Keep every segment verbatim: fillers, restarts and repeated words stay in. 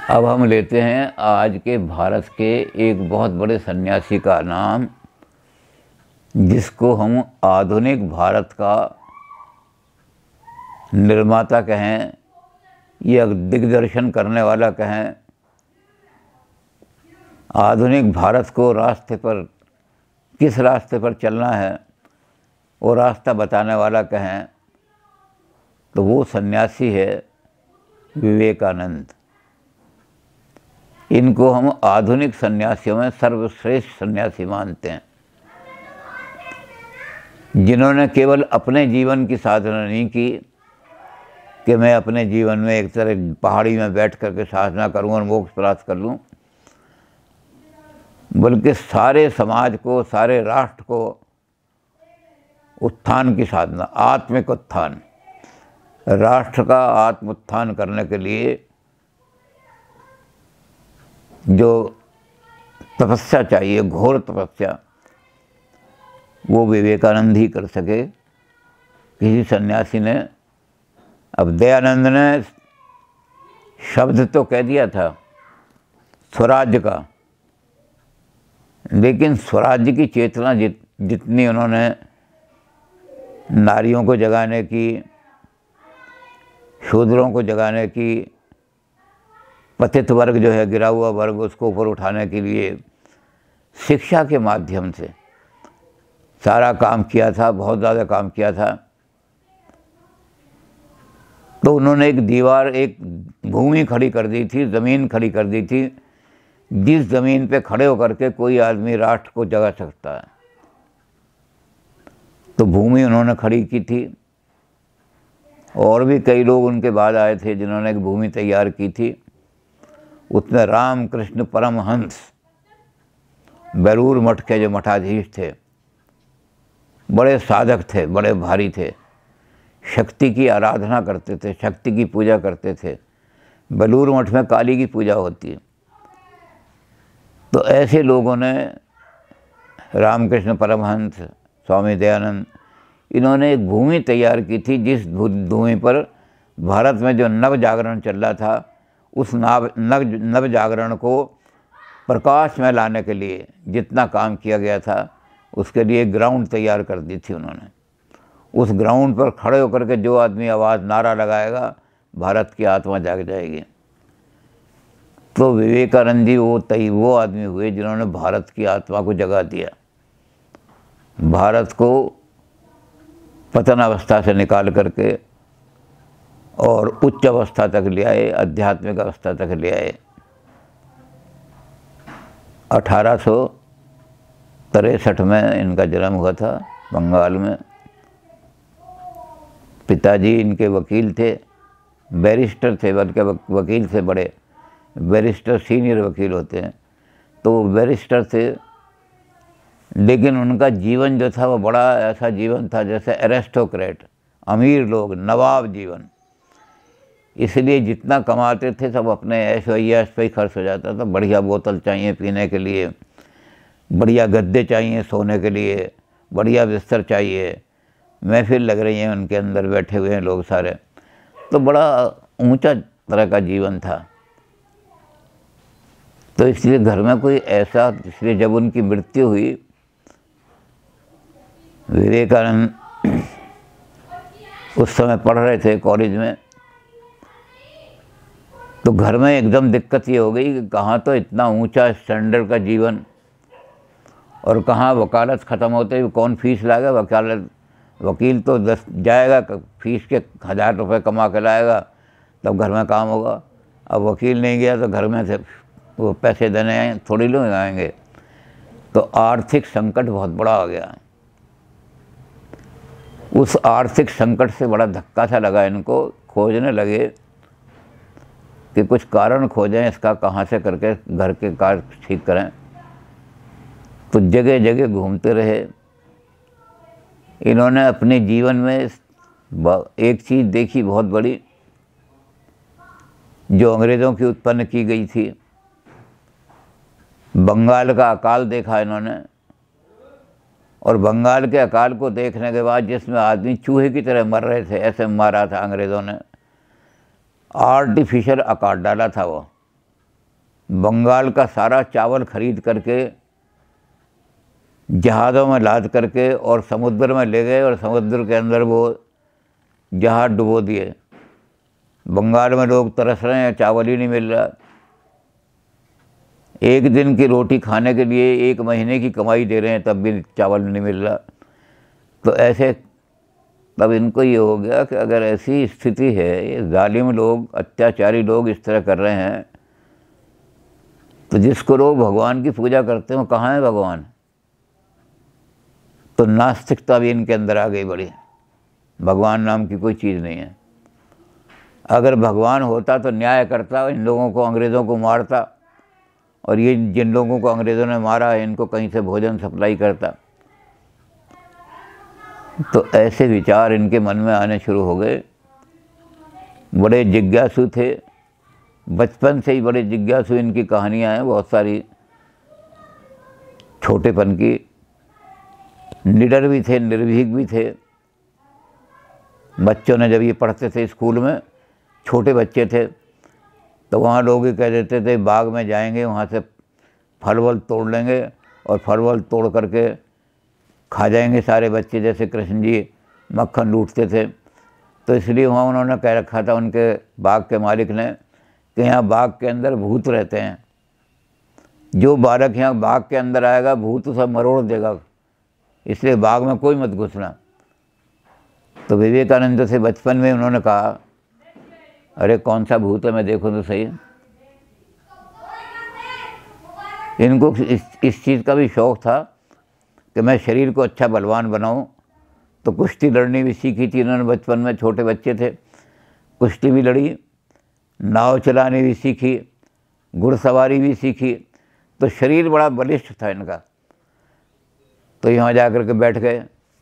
अब हम लेते हैं आज के भारत के एक बहुत बड़े सन्यासी का नाम, जिसको हम आधुनिक भारत का निर्माता कहें या दिग्दर्शन करने वाला कहें, आधुनिक भारत को रास्ते पर किस रास्ते पर चलना है वो रास्ता बताने वाला कहें तो वो सन्यासी है विवेकानंद। इनको हम आधुनिक सन्यासियों में सर्वश्रेष्ठ सन्यासी मानते हैं, जिन्होंने केवल अपने जीवन की साधना नहीं की कि मैं अपने जीवन में एक तरह पहाड़ी में बैठ करके साधना करूं और मोक्ष प्राप्त कर लूं, बल्कि सारे समाज को, सारे राष्ट्र को उत्थान की साधना, आत्मिक उत्थान, राष्ट्र का आत्म उत्थान करने के लिए जो तपस्या चाहिए, घोर तपस्या, वो विवेकानंद ही कर सके। किसी सन्यासी ने, अब दयानंद ने शब्द तो कह दिया था स्वराज्य का, लेकिन स्वराज्य की चेतना जित जितनी उन्होंने नारियों को जगाने की, शूद्रों को जगाने की, पतित वर्ग जो है, गिरा हुआ वर्ग, उसको ऊपर उठाने के लिए शिक्षा के माध्यम से सारा काम किया था, बहुत ज़्यादा काम किया था। तो उन्होंने एक दीवार, एक भूमि खड़ी कर दी थी, ज़मीन खड़ी कर दी थी, जिस ज़मीन पे खड़े होकर के कोई आदमी राष्ट्र को जगा सकता है। तो भूमि उन्होंने खड़ी की थी, और भी कई लोग उनके बाद आए थे जिन्होंने एक भूमि तैयार की थी। उसमें रामकृष्ण परमहंस बेलूर मठ के जो मठाधीश थे, बड़े साधक थे, बड़े भारी थे, शक्ति की आराधना करते थे, शक्ति की पूजा करते थे। बेलूर मठ में काली की पूजा होती है। तो ऐसे लोगों ने, रामकृष्ण परमहंस, स्वामी दयानंद, इन्होंने एक भूमि तैयार की थी, जिस भूमि पर भारत में जो नव जागरण चल रहा था, उस नव नव नव जागरण को प्रकाश में लाने के लिए जितना काम किया गया था, उसके लिए ग्राउंड तैयार कर दी थी उन्होंने। उस ग्राउंड पर खड़े होकर के जो आदमी आवाज़, नारा लगाएगा, भारत की आत्मा जाग जाएगी। तो विवेकानंद जी वो तय वो आदमी हुए जिन्होंने भारत की आत्मा को जगा दिया, भारत को पतन अवस्था से निकाल करके और उच्च अवस्था तक ले आए, आध्यात्मिक अवस्था तक ले आए। अठारह सौ तिरसठ में इनका जन्म हुआ था बंगाल में। पिताजी इनके वकील थे, बैरिस्टर थे, बल्कि वकील से बड़े, बैरिस्टर सीनियर वकील होते हैं, तो वो बैरिस्टर थे। लेकिन उनका जीवन जो था वो बड़ा ऐसा जीवन था जैसे एरिस्टोक्रेट, अमीर लोग, नवाब जीवन। इसलिए जितना कमाते थे सब अपने ऐश वैयाश पे ही खर्च हो जाता था। बढ़िया बोतल चाहिए पीने के लिए, बढ़िया गद्दे चाहिए सोने के लिए, बढ़िया बिस्तर चाहिए, महफिल लग रही है उनके अंदर, बैठे हुए हैं लोग सारे। तो बड़ा ऊंचा तरह का जीवन था। तो इसलिए घर में कोई ऐसा, इसलिए जब उनकी मृत्यु हुई, विवेकानंद उस समय पढ़ रहे थे कॉलेज में, तो घर में एकदम दिक्कत ये हो गई कि कहाँ तो इतना ऊंचा स्टैंडर्ड का जीवन, और कहाँ वकालत ख़त्म होते ही कौन फीस लाएगा। वकालत वकील तो दस जाएगा, फीस के हज़ार रुपये कमा के लाएगा, तब घर में काम होगा। अब वकील नहीं गया तो घर में से वो पैसे देने आए थोड़ी लोग आएंगे। तो आर्थिक संकट बहुत बड़ा आ गया। उस आर्थिक संकट से बड़ा धक्का सा लगा इनको। खोजने लगे कि कुछ कारण खोजें इसका, कहाँ से करके घर के कार्य ठीक करें। तो जगह जगह घूमते रहे। इन्होंने अपने जीवन में एक चीज़ देखी बहुत बड़ी, जो अंग्रेज़ों की उत्पन्न की गई थी। बंगाल का अकाल देखा इन्होंने, और बंगाल के अकाल को देखने के बाद जिसमें आदमी चूहे की तरह मर रहे थे, ऐसे मारा था अंग्रेज़ों ने। आर्टिफिशियल अकाल डाला था वो, बंगाल का सारा चावल खरीद करके जहाज़ों में लाद करके और समुद्र में ले गए और समुद्र के अंदर वो जहाज़ डुबो दिए। बंगाल में लोग तरस रहे हैं, चावल ही नहीं मिल रहा। एक दिन की रोटी खाने के लिए एक महीने की कमाई दे रहे हैं, तब भी चावल नहीं मिल रहा। तो ऐसे तब इनको ये हो गया कि अगर ऐसी स्थिति है, ये जालिम लोग, अत्याचारी लोग इस तरह कर रहे हैं, तो जिसको लोग भगवान की पूजा करते हैं वो कहाँ है भगवान? तो नास्तिकता भी इनके अंदर आ गई बड़ी। भगवान नाम की कोई चीज़ नहीं है। अगर भगवान होता तो न्याय करता, इन लोगों को, अंग्रेज़ों को मारता, और ये जिन लोगों को अंग्रेज़ों ने मारा है इनको कहीं से भोजन सप्लाई करता। तो ऐसे विचार इनके मन में आने शुरू हो गए। बड़े जिज्ञासु थे, बचपन से ही बड़े जिज्ञासु। इनकी कहानियाँ हैं बहुत सारी, छोटेपन की। निडर भी थे, निर्भीक भी थे। बच्चों ने जब ये पढ़ते थे स्कूल में, छोटे बच्चे थे, तो वहाँ लोग ये कह देते थे बाग में जाएंगे, वहाँ से फल वल तोड़ लेंगे और फल वल तोड़ करके खा जाएंगे सारे बच्चे, जैसे कृष्ण जी मक्खन लूटते थे। तो इसलिए वहाँ उन्होंने कह रखा था उनके बाग के मालिक ने कि यहाँ बाग के अंदर भूत रहते हैं, जो बालक यहाँ बाग के अंदर आएगा भूत उसे मरोड़ देगा, इसलिए बाग में कोई मत घुसना। तो विवेकानंद से बचपन में उन्होंने कहा, अरे कौन सा भूत है, मैं देखूँ तो सही। इनको इस इस चीज़ का भी शौक़ था कि मैं शरीर को अच्छा बलवान बनाऊं। तो कुश्ती लड़नी भी सीखी थी इन्होंने बचपन में, छोटे बच्चे थे। कुश्ती भी लड़ी, नाव चलानी भी सीखी, घुड़सवारी भी सीखी। तो शरीर बड़ा बलिष्ठ था इनका। तो यहाँ जा कर के बैठ गए।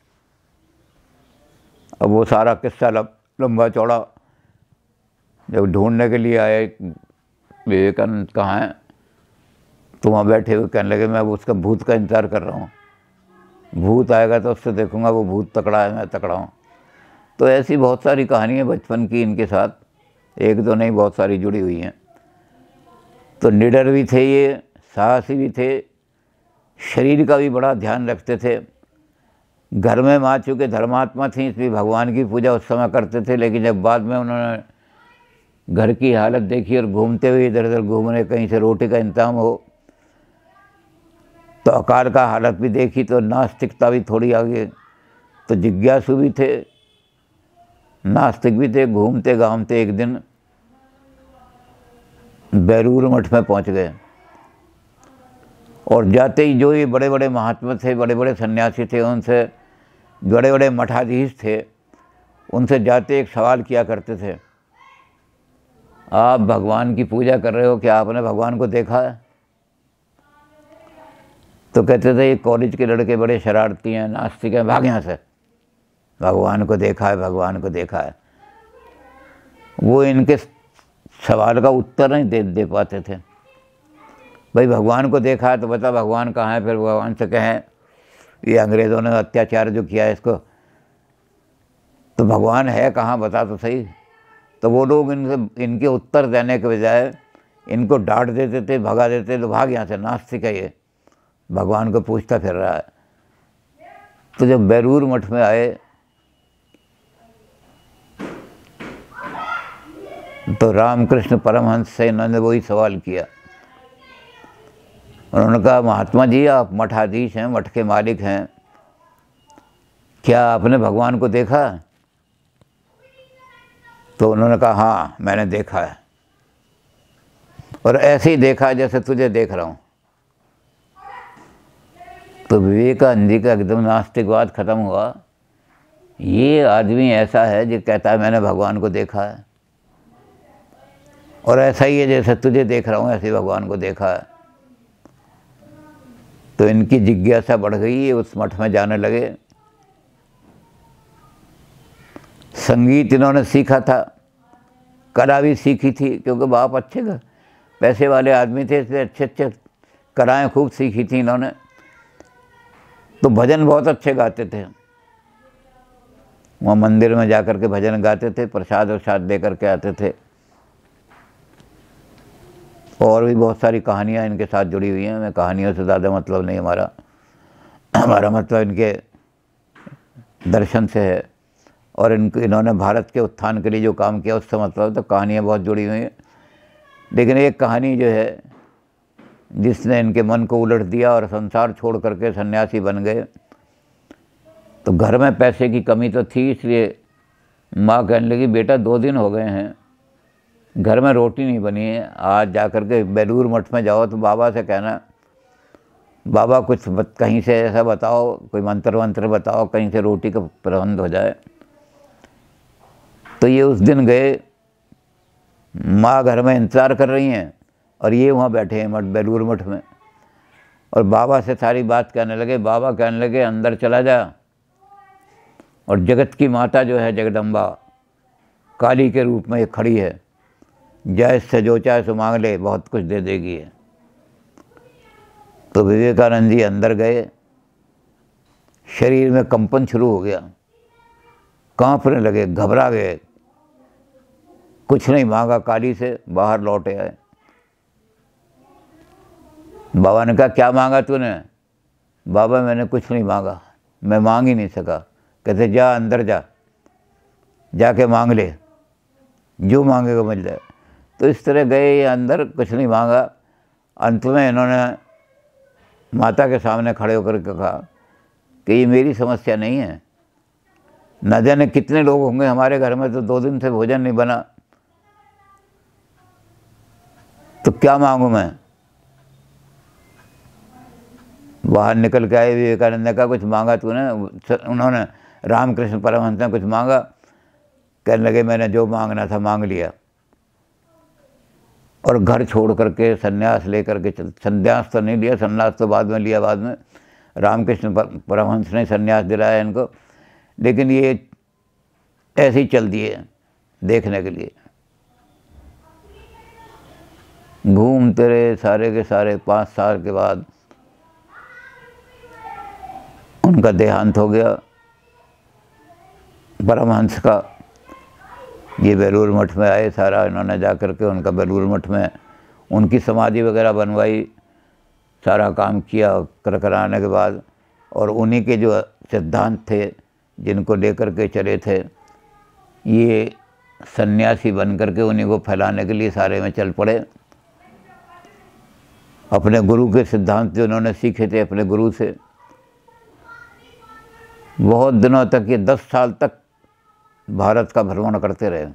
अब वो सारा किस्सा लंबा चौड़ा जब ढूंढने के लिए आए विवेकानंद कहाँ हैं, तो वहाँ बैठे हुए कहने लगे मैं अब उसका भूत का इंतज़ार कर रहा हूँ, भूत आएगा तो उससे देखूंगा वो भूत तकड़ा है, मैं तकड़ा हूँ। तो ऐसी बहुत सारी कहानियाँ बचपन की इनके साथ, एक दो नहीं बहुत सारी जुड़ी हुई हैं। तो निडर भी थे ये, साहसी भी थे, शरीर का भी बड़ा ध्यान रखते थे। घर में माँ चूँकि धर्मात्मा थी इसलिए भगवान की पूजा उस समय करते थे, लेकिन जब बाद में उन्होंने घर की हालत देखी और घूमते हुए इधर उधर घूम रहे, कहीं से रोटी का इंतजाम हो, तो अकाल का हालत भी देखी, तो नास्तिकता भी थोड़ी आ गई। तो जिज्ञासु भी थे, नास्तिक भी थे। घूमते घामते एक दिन बेलूर मठ में पहुंच गए, और जाते ही जो ये बड़े बड़े महात्मा थे, बड़े बड़े सन्यासी थे, उनसे, बड़े बड़े मठाधीश थे, उनसे जाते एक सवाल किया करते थे, आप भगवान की पूजा कर रहे हो, क्या आपने भगवान को देखा है? तो कहते थे ये कॉलेज के लड़के बड़े शरारती हैं, नास्तिक हैं, भाग यहाँ से, भगवान को देखा है, भगवान को देखा है। वो इनके सवाल का उत्तर नहीं दे दे पाते थे। भाई भगवान को देखा है तो बता भगवान कहाँ है? फिर भगवान से कहें ये अंग्रेज़ों ने अत्याचार जो किया है इसको, तो भगवान है कहाँ, बता तो सही। तो वो लोग इनसे इनके उत्तर देने के बजाय इनको डांट देते थे, भगा देते, तो भाग यहाँ से, नास्तिक है ये, भगवान को पूछता फिर रहा है। तो जब बेलूर मठ में आए तो रामकृष्ण परमहंस से इन्होंने वही सवाल किया। उन्होंने कहा महात्मा जी आप मठाधीश हैं, मठ के मालिक हैं, क्या आपने भगवान को देखा? तो उन्होंने कहा हाँ मैंने देखा है, और ऐसे ही देखा है जैसे तुझे देख रहा हूँ। तो विवेकानंद जी का एकदम नास्तिकवाद खत्म हुआ। ये आदमी ऐसा है जो कहता है मैंने भगवान को देखा है, और ऐसा ही है जैसे तुझे देख रहा हूँ ऐसे ही भगवान को देखा है। तो इनकी जिज्ञासा बढ़ गई, ये उस मठ में जाने लगे। संगीत इन्होंने सीखा था, कला भी सीखी थी, क्योंकि बाप अच्छे पैसे वाले आदमी थे, इसलिए अच्छे अच्छे कलाएँ खूब सीखी थी इन्होंने। तो भजन बहुत अच्छे गाते थे, वहाँ मंदिर में जाकर के भजन गाते थे, प्रसाद वरसाद दे करके आते थे। और भी बहुत सारी कहानियाँ इनके साथ जुड़ी हुई हैं। मैं कहानियों से ज़्यादा मतलब नहीं हमारा हमारा मतलब इनके दर्शन से है, और इनको इन्होंने भारत के उत्थान के लिए जो काम किया उससे मतलब, तो कहानियाँ बहुत जुड़ी हुई हैं। लेकिन एक कहानी जो है जिसने इनके मन को उलट दिया और संसार छोड़ करके सन्यासी बन गए। तो घर में पैसे की कमी तो थी, इसलिए माँ कहने लगी बेटा दो दिन हो गए हैं घर में रोटी नहीं बनी है, आज जा कर के बेलूर मठ में जाओ तो बाबा से कहना बाबा कुछ बत, कहीं से ऐसा बताओ, कोई मंत्र वंत्र बताओ, कहीं से रोटी का प्रबंध हो जाए। तो ये उस दिन गए, माँ घर में इंतज़ार कर रही हैं और ये वहाँ बैठे हैं मठ, बेलूर मठ में, और बाबा से सारी बात कहने लगे। बाबा कहने लगे अंदर चला जा, और जगत की माता जो है जगदम्बा काली के रूप में ये खड़ी है, जय से जो चाहे सो मांग ले, बहुत कुछ दे देगी है। तो विवेकानंद जी अंदर गए, शरीर में कंपन शुरू हो गया, कांपने लगे, घबरा गए, कुछ नहीं मांगा, काली से बाहर लौटे आए। बाबा ने कहा क्या मांगा तूने? बाबा मैंने कुछ नहीं मांगा, मैं मांग ही नहीं सका। कहते जा अंदर जा, जाके मांग ले, जो मांगेगा मिल जाए। तो इस तरह गए ये अंदर, कुछ नहीं मांगा। अंत में इन्होंने माता के सामने खड़े होकर के कहा कि ये मेरी समस्या नहीं है, न जाने कितने लोग होंगे हमारे घर में, तो दो दिन से भोजन नहीं बना, तो क्या मांगू मैं? बाहर निकल के आए विवेकानंद ने कहा कुछ मांगा तूने? उन्होंने रामकृष्ण परमहंस ने कुछ मांगा? कहने लगे मैंने जो मांगना था मांग लिया। और घर छोड़ करके सन्यास लेकर के चल, संन्यास तो नहीं लिया, सन्यास तो बाद में लिया, बाद में रामकृष्ण परमहंस ने सन्यास दिलाया इनको, लेकिन ये ऐसे ही चल दिए देखने के लिए। घूमते रहे सारे के सारे। पाँच साल के बाद उनका देहांत हो गया परमहंस का। ये बेलूर मठ में आए, सारा इन्होंने जा कर के उनका बेलूर मठ में उनकी समाधि वगैरह बनवाई, सारा काम किया कर कराने के बाद। और उन्हीं के जो सिद्धांत थे जिनको लेकर के चले थे, ये सन्यासी बन करके उन्हीं को फैलाने के लिए सारे में चल पड़े। अपने गुरु के सिद्धांत जो उन्होंने सीखे थे अपने गुरु से, बहुत दिनों तक, ये दस साल तक भारत का भ्रमण करते रहे।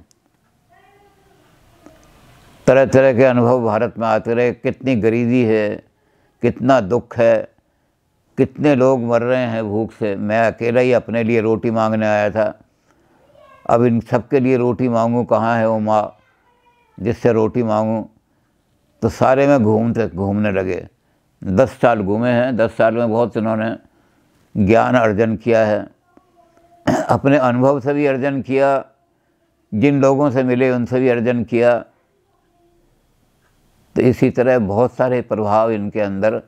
तरह तरह के अनुभव भारत में आते रहे, कितनी गरीबी है, कितना दुख है, कितने लोग मर रहे हैं भूख से। मैं अकेला ही अपने लिए रोटी मांगने आया था, अब इन सब के लिए रोटी मांगूं, कहाँ है वो माँ जिससे रोटी मांगूं? तो सारे में घूमते घूमने लगे। दस साल घूमे हैं। दस साल में बहुत इन्होंने ज्ञान अर्जन किया है, अपने अनुभव से भी अर्जन किया, जिन लोगों से मिले उनसे भी अर्जन किया। तो इसी तरह बहुत सारे प्रभाव इनके अंदर,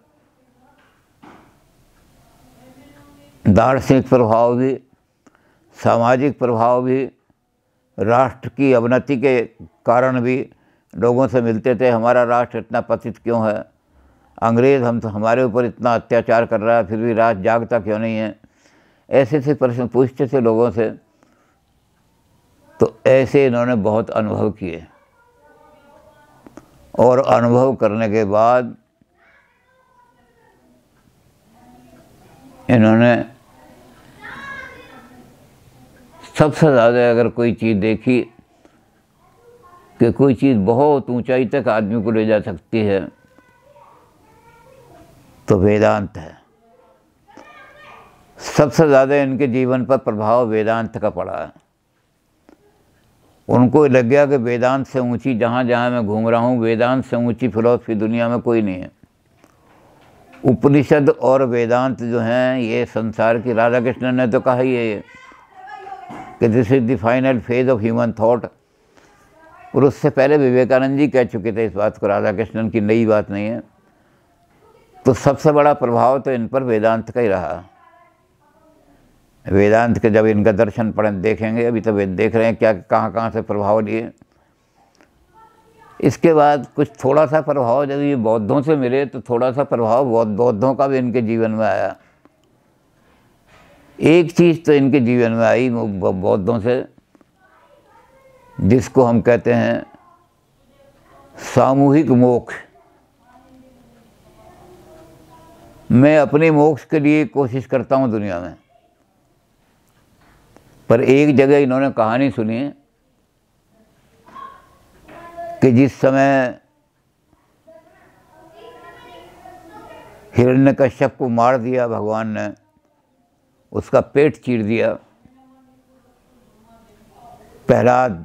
दार्शनिक प्रभाव भी, सामाजिक प्रभाव भी, राष्ट्र की अवनति के कारण भी लोगों से मिलते थे। हमारा राष्ट्र इतना पतित क्यों है? अंग्रेज़ हम तो हमारे ऊपर इतना अत्याचार कर रहा है, फिर भी राष्ट्र जागता क्यों नहीं है? ऐसे ऐसे प्रश्न पूछते थे लोगों से। तो ऐसे इन्होंने बहुत अनुभव किए, और अनुभव करने के बाद इन्होंने सबसे ज़्यादा अगर कोई चीज़ देखी कि कोई चीज़ बहुत ऊंचाई तक आदमी को ले जा सकती है, तो वेदांत है। सबसे ज़्यादा इनके जीवन पर प्रभाव वेदांत का पड़ा है। उनको लग गया कि वेदांत से ऊंची, जहाँ जहाँ मैं घूम रहा हूँ, वेदांत से ऊंची फिलॉसफी दुनिया में कोई नहीं है। उपनिषद और वेदांत जो हैं ये संसार की, राधा कृष्णन ने तो कहा ही है ये कि this is the final phase of human thought. और उससे पहले विवेकानंद जी कह चुके थे इस बात को, राधा कृष्णन की नई बात नहीं है। तो सबसे बड़ा प्रभाव तो इन पर वेदांत का ही रहा। वेदांत के जब इनका दर्शन पढ़ें देखेंगे, अभी तो वे देख रहे हैं क्या कहाँ कहाँ से प्रभाव लिए। इसके बाद कुछ थोड़ा सा प्रभाव जब ये बौद्धों से मिले तो थोड़ा सा प्रभाव बौद्ध बौद्धों का भी इनके जीवन में आया। एक चीज़ तो इनके जीवन में आई बौद्धों से, जिसको हम कहते हैं सामूहिक मोक्ष। मैं अपने मोक्ष के लिए कोशिश करता हूँ दुनिया में, पर एक जगह इन्होंने कहानी सुनी है कि जिस समय हिरण्यकश्यप को मार दिया भगवान ने, उसका पेट चीर दिया, प्रहलाद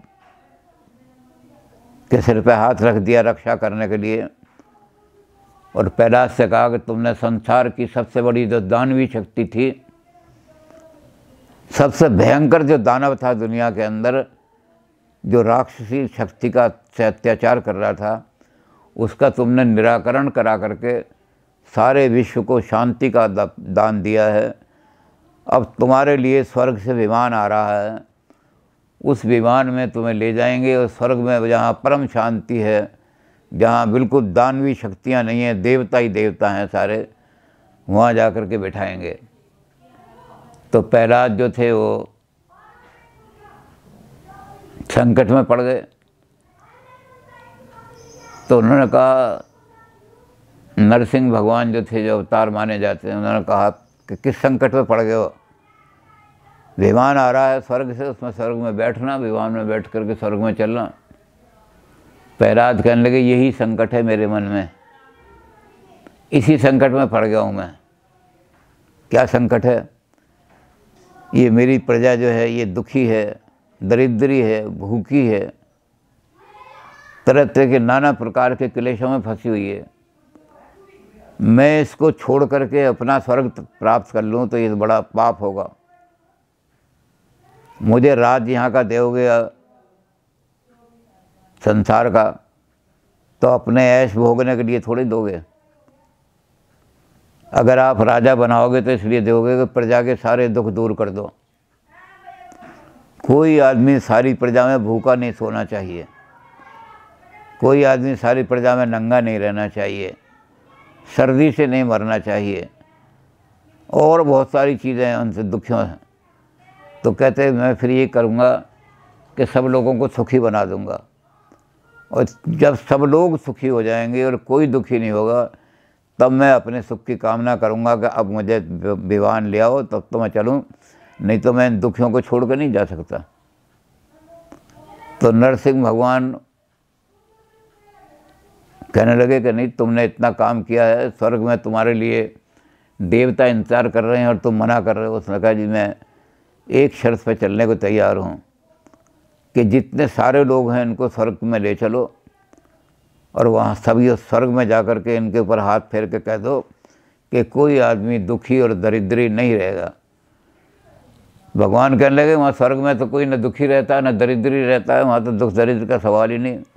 के सिर पे हाथ रख दिया रक्षा करने के लिए, और प्रहलाद से कहा कि तुमने संसार की सबसे बड़ी जो दानवी शक्ति थी, सबसे भयंकर जो दानव था दुनिया के अंदर, जो राक्षसी शक्ति का से अत्याचार कर रहा था, उसका तुमने निराकरण करा करके सारे विश्व को शांति का दान दिया है। अब तुम्हारे लिए स्वर्ग से विमान आ रहा है, उस विमान में तुम्हें ले जाएंगे और स्वर्ग में जहाँ परम शांति है, जहाँ बिल्कुल दानवी शक्तियाँ नहीं हैं, देवता ही देवता हैं सारे, वहाँ जा कर के बिठाएंगे। तो प्रहलाद जो थे वो संकट में पड़ गए। तो उन्होंने कहा, नरसिंह भगवान जो थे, जो अवतार माने जाते हैं, उन्होंने कहा कि किस संकट में पड़ गए हो? विमान आ रहा है स्वर्ग से, उसमें स्वर्ग में बैठना, विमान में बैठ करके स्वर्ग में चलना। प्रहलाद कहने लगे, यही संकट है मेरे मन में, इसी संकट में पड़ गया हूँ मैं। क्या संकट है? ये मेरी प्रजा जो है ये दुखी है, दरिद्री है, भूखी है, तरह तरह के नाना प्रकार के क्लेशों में फंसी हुई है। मैं इसको छोड़ करके अपना स्वर्ग प्राप्त कर लूँ तो ये बड़ा पाप होगा। मुझे राज यहाँ का दोगे संसार का, तो अपने ऐश भोगने के लिए थोड़ी दोगे। अगर आप राजा बनाओगे तो इसलिए दोगे कि प्रजा के सारे दुख दूर कर दो। कोई आदमी सारी प्रजा में भूखा नहीं सोना चाहिए, कोई आदमी सारी प्रजा में नंगा नहीं रहना चाहिए, सर्दी से नहीं मरना चाहिए, और बहुत सारी चीज़ें हैं उनसे दुखियों हैं। तो कहते हैं मैं फिर ये करूँगा कि सब लोगों को सुखी बना दूँगा, और जब सब लोग सुखी हो जाएंगे और कोई दुखी नहीं होगा, तब मैं अपने सुख की कामना करूँगा कि अब मुझे विमान ले आओ, तब तो मैं चलूँ, नहीं तो मैं इन दुखियों को छोड़ कर नहीं जा सकता। तो नरसिंह भगवान कहने लगे कि नहीं, तुमने इतना काम किया है, स्वर्ग में तुम्हारे लिए देवता इंतजार कर रहे हैं और तुम मना कर रहे हो। उसने कहा, जी मैं एक शर्त पे चलने को तैयार हूँ कि जितने सारे लोग हैं इनको स्वर्ग में ले चलो, और वहाँ सभी स्वर्ग में जा कर के इनके ऊपर हाथ फेर के कह दो कि कोई आदमी दुखी और दरिद्री नहीं रहेगा। भगवान कहने लगे, वहाँ स्वर्ग में तो कोई न दुखी रहता है न दरिद्री रहता है, वहाँ तो दुख दरिद्र का सवाल ही नहीं।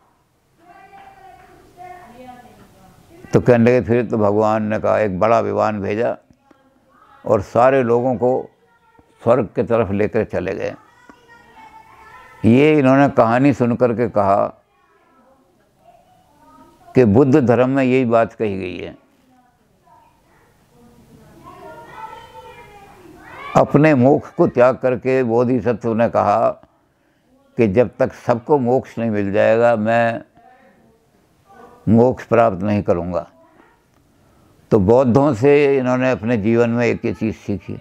तो कहने लगे, फिर तो भगवान ने कहा, एक बड़ा विमान भेजा और सारे लोगों को स्वर्ग की तरफ लेकर चले गए। ये इन्होंने कहानी सुन कर के कहा कि बुद्ध धर्म में यही बात कही गई है, अपने मोक्ष को त्याग करके बोधिसत्व ने कहा कि जब तक सबको मोक्ष नहीं मिल जाएगा मैं मोक्ष प्राप्त नहीं करूँगा। तो बौद्धों से इन्होंने अपने जीवन में एक ही चीज़ सीखी।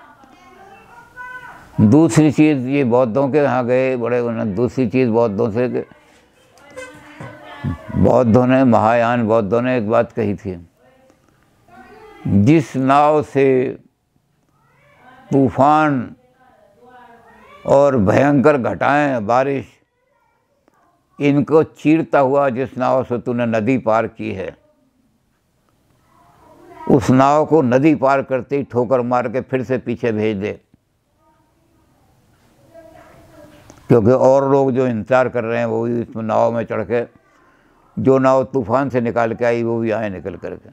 दूसरी चीज़ ये बौद्धों के यहाँ गए बड़े, उन्होंने दूसरी चीज़ बौद्धों से, बौद्धों ने, महायान बौद्धों ने एक बात कही थी, जिस नाव से तूफान और भयंकर घटाएं, बारिश, इनको चीरता हुआ जिस नाव से तूने नदी पार की है, उस नाव को नदी पार करते ही ठोकर मार के फिर से पीछे भेज दे, क्योंकि और लोग जो इंतजार कर रहे हैं वो भी इस नाव में चढ़ के, जो नाव तूफान से निकाल के आई वो भी आए निकल करके।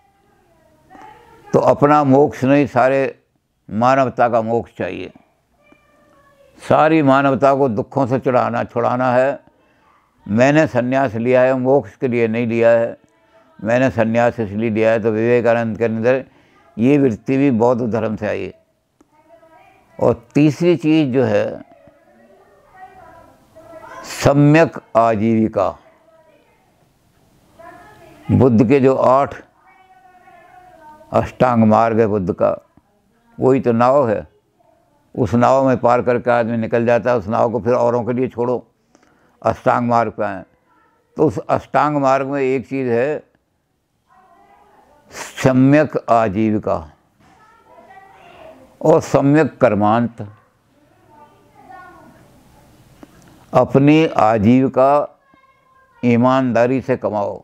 तो अपना मोक्ष नहीं, सारे मानवता का मोक्ष चाहिए। सारी मानवता को दुखों से छुड़ाना छुड़ाना है, मैंने सन्यास लिया है मोक्ष के लिए नहीं लिया है, मैंने सन्यास इसलिए लिया है। तो विवेकानंद के अंदर ये वृत्ति भी बौद्ध धर्म से आई। और तीसरी चीज़ जो है सम्यक आजीविका। बुद्ध के जो आठ अष्टांग मार्ग है बुद्ध का, वही तो नाव है। उस नाव में पार करके आदमी निकल जाता है, उस नाव को फिर औरों के लिए छोड़ो, अष्टांग मार्ग पे आए। तो उस अष्टांग मार्ग में एक चीज़ है सम्यक आजीविका और सम्यक कर्मांत। अपनी आजीविका ईमानदारी से कमाओ।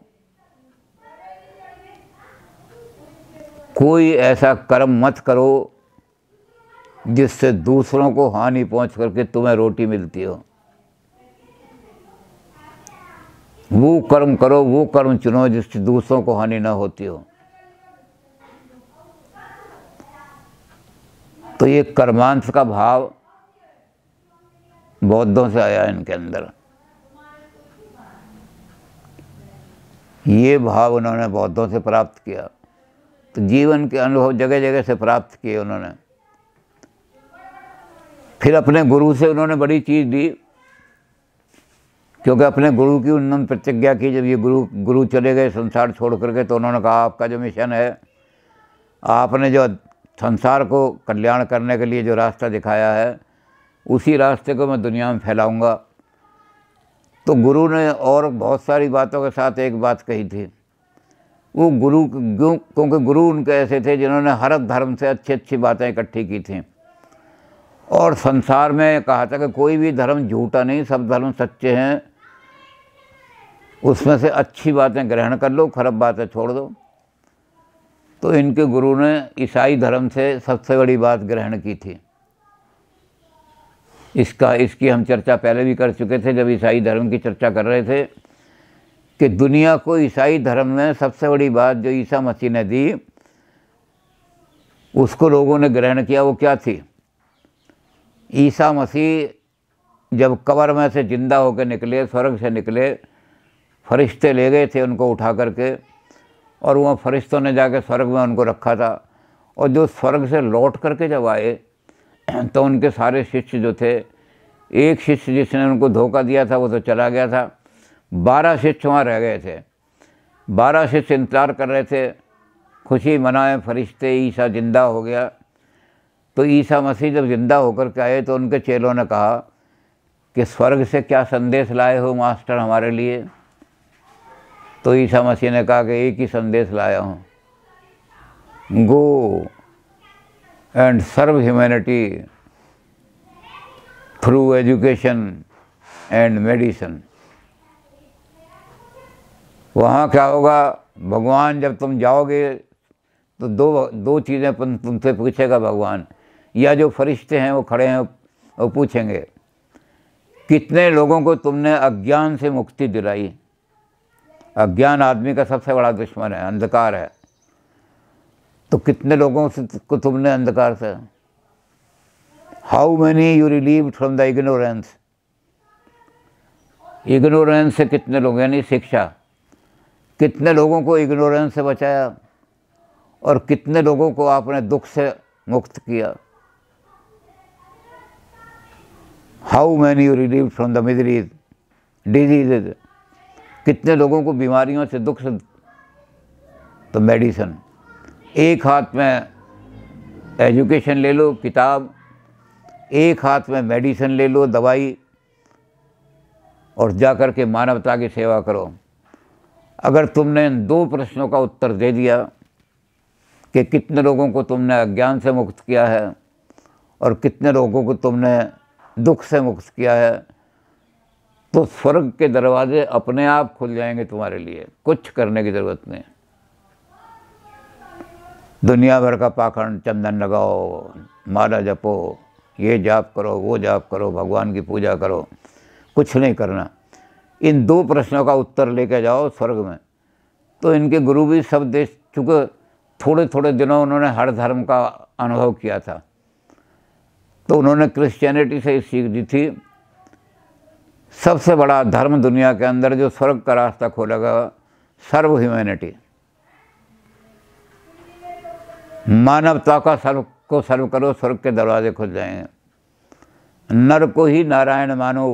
कोई ऐसा कर्म मत करो जिससे दूसरों को हानि पहुंच करके तुम्हें रोटी मिलती हो। वो कर्म करो, वो कर्म चुनो जिससे दूसरों को हानि ना होती हो। तो ये कर्मांश का भाव बौद्धों से आया इनके अंदर। ये भाव उन्होंने बौद्धों से प्राप्त किया। तो जीवन के अनुभव जगह जगह से प्राप्त किए उन्होंने। फिर अपने गुरु से उन्होंने बड़ी चीज़ दी, क्योंकि अपने गुरु की उन्होंने प्रतिज्ञा की। जब ये गुरु गुरु चले गए संसार छोड़ करके, तो उन्होंने कहा आपका जो मिशन है, आपने जो संसार को कल्याण करने के लिए जो रास्ता दिखाया है, उसी रास्ते को मैं दुनिया में फैलाऊंगा। तो गुरु ने और बहुत सारी बातों के साथ एक बात कही थी। वो गुरु क्योंकि गुरु उनके ऐसे थे जिन्होंने हर धर्म से अच्छी अच्छी बातें इकट्ठी की थी। और संसार में कहा था कि कोई भी धर्म झूठा नहीं, सब धर्म सच्चे हैं, उसमें से अच्छी बातें ग्रहण कर लो, खराब बातें छोड़ दो। तो इनके गुरु ने ईसाई धर्म से सबसे बड़ी बात ग्रहण की थी। इसका इसकी हम चर्चा पहले भी कर चुके थे जब ईसाई धर्म की चर्चा कर रहे थे कि दुनिया को ईसाई धर्म में सबसे बड़ी बात जो ईसा मसीह ने दी, उसको लोगों ने ग्रहण किया। वो क्या थी? ईसा मसीह जब कब्र में से जिंदा होकर निकले, स्वर्ग से निकले, फरिश्ते ले गए थे उनको उठा करके, और वहाँ फरिश्तों ने जाके स्वर्ग में उनको रखा था। और जो स्वर्ग से लौट करके जब आए तो उनके सारे शिष्य जो थे, एक शिष्य जिसने उनको धोखा दिया था वो तो चला गया था, बारह शिष्य वहाँ रह गए थे। बारह शिष्य इंतजार कर रहे थे, खुशी मनाए फरिश्ते, ईसा जिंदा हो गया। तो ईसा मसीह जब जिंदा होकर के आए तो उनके चेलों ने कहा कि स्वर्ग से क्या संदेश लाए हो मास्टर हमारे लिए? तो ईसा मसीह ने कहा कि एक ही संदेश लाया हूँ, go and serve humanity through education and medicine. वहाँ क्या होगा? भगवान जब तुम जाओगे तो दो दो चीज़ें तुमसे पूछेगा भगवान, या जो फरिश्ते हैं वो खड़े हैं वो पूछेंगे, कितने लोगों को तुमने अज्ञान से मुक्ति दिलाई? अज्ञान आदमी का सबसे बड़ा दुश्मन है, अंधकार है। तो कितने लोगों से को तुमने अंधकार से, how many you relieve from the ignorance. Ignorance से कितने लोग, यानी शिक्षा, कितने लोगों को इग्नोरेंस से बचाया और कितने लोगों को आपने दुख से मुक्त किया। How many you relieve from the miseries diseases, कितने लोगों को बीमारियों से, दुख से। तो मेडिसिन, एक हाथ में एजुकेशन ले लो, किताब, एक हाथ में मेडिसिन ले लो, दवाई, और जा कर के मानवता की सेवा करो। अगर तुमने इन दो प्रश्नों का उत्तर दे दिया कि कितने लोगों को तुमने अज्ञान से मुक्त किया है और कितने लोगों को तुमने दुख से मुक्त किया है, तो स्वर्ग के दरवाजे अपने आप खुल जाएंगे तुम्हारे लिए, कुछ करने की ज़रूरत नहीं। दुनिया भर का पाखंड, चंदन लगाओ, माला जपो, ये जाप करो, वो जाप करो, भगवान की पूजा करो, कुछ नहीं करना। इन दो प्रश्नों का उत्तर लेके जाओ स्वर्ग में। तो इनके गुरु भी सब देश, चूँकि थोड़े थोड़े दिनों उन्होंने हर धर्म का अनुभव किया था, तो उन्होंने क्रिश्चियनिटी से सीख दी थी, सबसे बड़ा धर्म दुनिया के अंदर जो स्वर्ग का रास्ता खोलेगा, सर्व ह्यूमैनिटी, मानवता का सर्व को सर्व करो, स्वर्ग के दरवाजे खुल जाएंगे। नर को ही नारायण मानो।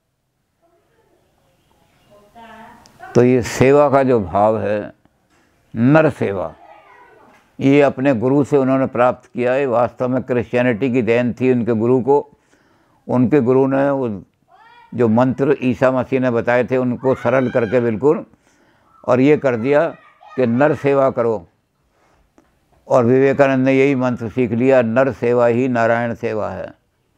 तो ये सेवा का जो भाव है, नर सेवा, ये अपने गुरु से उन्होंने प्राप्त किया है। वास्तव में क्रिश्चियनिटी की देन थी उनके गुरु को। उनके गुरु ने वो जो मंत्र ईसा मसीह ने बताए थे उनको सरल करके बिल्कुल, और ये कर दिया कि नर सेवा करो। और विवेकानंद ने यही मंत्र सीख लिया, नर सेवा ही नारायण सेवा है।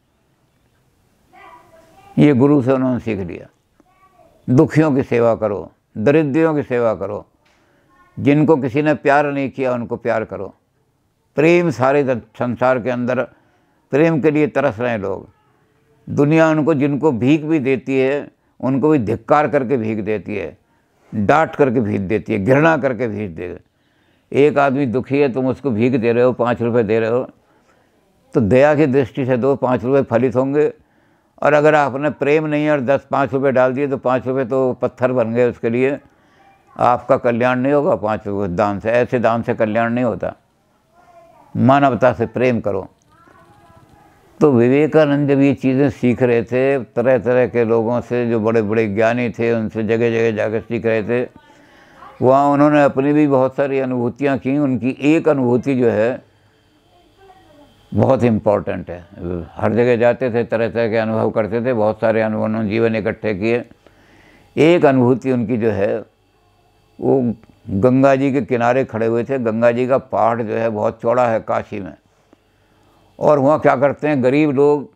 ये गुरु से उन्होंने सीख लिया। दुखियों की सेवा करो, दरिद्रों की सेवा करो, जिनको किसी ने प्यार नहीं किया उनको प्यार करो। प्रेम, सारे संसार के अंदर प्रेम के लिए तरस रहे हैं लोग। दुनिया उनको, जिनको भीख भी देती है उनको भी धिक्कार करके भीख देती है, डांट करके भीख देती है, घृणा करके भीख दे। एक आदमी दुखी है, तुम उसको भीख दे रहे हो, पाँच रुपये दे रहे हो, तो दया की दृष्टि से दो, पाँच रुपये फलित होंगे। और अगर आपने प्रेम नहीं है और दस पाँच रुपये डाल दिए तो पाँच रुपये तो पत्थर बन गए, उसके लिए आपका कल्याण नहीं होगा। पाँच रुपये दान से, ऐसे दान से कल्याण नहीं होता। मानवता से प्रेम करो। तो विवेकानंद जब ये चीज़ें सीख रहे थे तरह तरह के लोगों से, जो बड़े बड़े ज्ञानी थे, उनसे जगह जगह जाकर सीख रहे थे, वहाँ उन्होंने अपनी भी बहुत सारी अनुभूतियाँ की। उनकी एक अनुभूति जो है बहुत इम्पॉर्टेंट है। हर जगह जाते थे, तरह तरह के अनुभव करते थे, बहुत सारे अनुभव उन्होंने जीवन इकट्ठे किए। एक अनुभूति उनकी जो है, वो गंगा जी के किनारे खड़े हुए थे। गंगा जी का पहाड़ जो है बहुत चौड़ा है काशी में, और वहाँ क्या करते हैं गरीब लोग,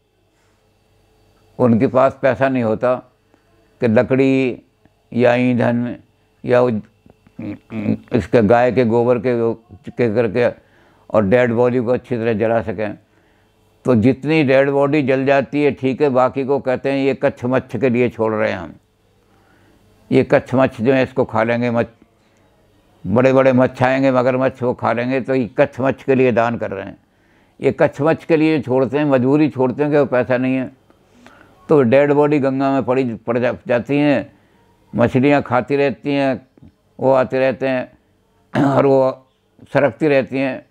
उनके पास पैसा नहीं होता कि लकड़ी या ईंधन या इसके गाय के गोबर के के करके और डेड बॉडी को अच्छी तरह जला सकें। तो जितनी डेड बॉडी जल जाती है ठीक है, बाकी को कहते हैं ये कच्छ मच्छ के लिए छोड़ रहे हैं हम। ये कच्छ मच्छ जो है इसको खा लेंगे, मच्छ बड़े बड़े मच्छ आएंगे, मगरमच्छ वो खा लेंगे, तो ये कच्छ मच्छ के लिए दान कर रहे हैं। ये कच्छ मच्छ के लिए छोड़ते हैं, मजबूरी छोड़ते हैं कि वो पैसा नहीं है। तो डेड बॉडी गंगा में पड़ी पड़ जा, जाती हैं, मछलियाँ खाती रहती हैं, वो आते रहते हैं और वो सरकती रहती हैं।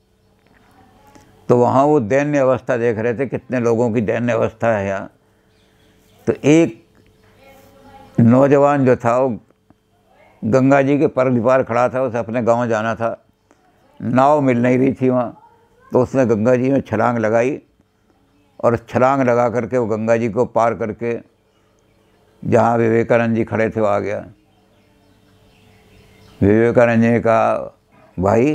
तो वहाँ वो दैन्य अवस्था देख रहे थे, कितने लोगों की दैन्य अवस्था है यहाँ। तो एक नौजवान जो था वो गंगा जी के पर पार खड़ा था, उसे अपने गांव जाना था, नाव मिल नहीं रही थी वहाँ। तो उसने गंगा जी में छलांग लगाई और छलांग लगा करके वो गंगा जी को पार करके जहाँ विवेकानंद जी खड़े थे वो आ गया। विवेकानंद जी ने कहा, भाई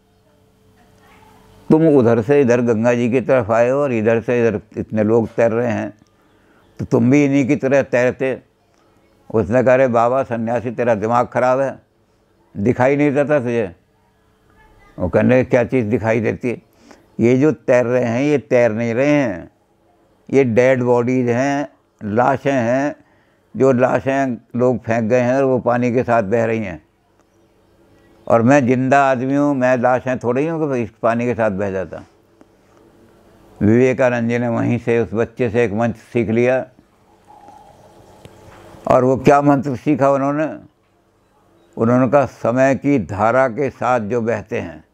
तुम उधर से इधर गंगा जी की तरफ आए हो और इधर से इधर इतने लोग तैर रहे हैं, तो तुम भी इन्हीं की तरह तैरते। उसने कहा, अरे बाबा सन्यासी तेरा दिमाग खराब है, दिखाई नहीं देता तुझे? वो कहने क्या चीज़ दिखाई देती है? ये जो तैर रहे हैं ये तैर नहीं रहे हैं, ये डेड बॉडीज हैं, लाशें हैं, जो लाशें लोग फेंक गए हैं और वो पानी के साथ बह रही हैं। और मैं जिंदा आदमी हूँ, मैं लाशें थोड़ी हूँ कि इस पानी के साथ बह जाता। विवेकानंद जी ने वहीं से उस बच्चे से एक मंत्र सीख लिया। और वो क्या मंत्र सीखा उन्होंने? उन्होंने कहा, समय की धारा के साथ जो बहते हैं,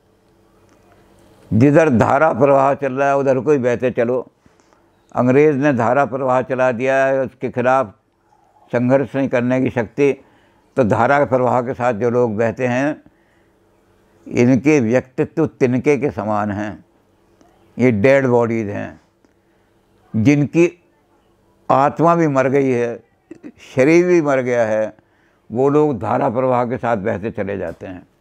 जिधर धारा प्रवाह चल रहा है उधर को ही बहते चलो। अंग्रेज़ ने धारा प्रवाह चला दिया है, उसके खिलाफ संघर्ष नहीं करने की शक्ति। तो धारा प्रवाह के साथ जो लोग बहते हैं, इनके व्यक्तित्व तिनके के समान हैं। ये डेड बॉडीज़ हैं, जिनकी आत्मा भी मर गई है, शरीर भी मर गया है, वो लोग धारा प्रवाह के साथ बहते चले जाते हैं।